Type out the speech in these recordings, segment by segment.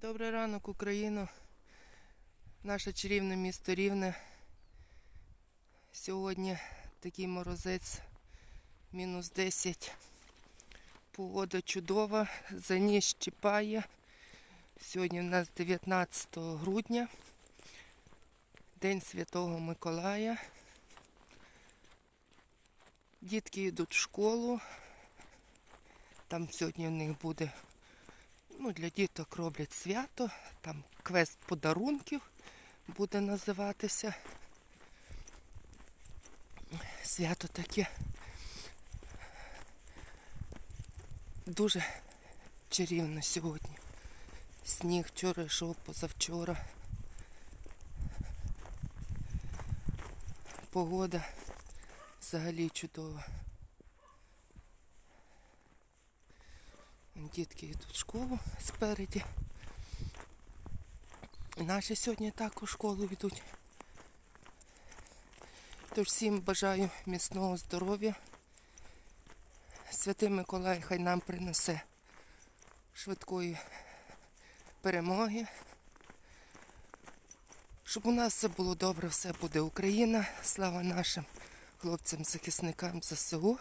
Добрий ранок, Україно, наше чарівне місто Рівне. Сьогодні такий морозець, мінус 10. Погода чудова, за ніч чіпає. Сьогодні у нас 19 грудня, День Святого Миколая. Дітки йдуть в школу. Там сьогодні у них буде, для діток роблять свято, там квест подарунків буде називатися. Свято таке дуже чарівне сьогодні. Сніг вчора йшов, позавчора. Погода взагалі чудова. Дітки йдуть в школу спереді. Наші сьогодні також в школу йдуть. Тож всім бажаю міцного здоров'я. Святий Миколай хай нам принесе швидкої перемоги. Щоб у нас все було добре, все буде Україна. Слава нашим хлопцям-захисникам ЗСУ.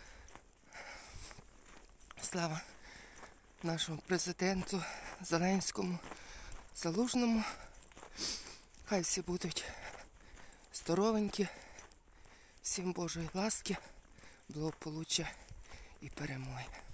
Слава нашому президенту Зеленському, Залужному. Хай всі будуть здоровенькі. Всім Божої ласки, благополуччя і перемоги.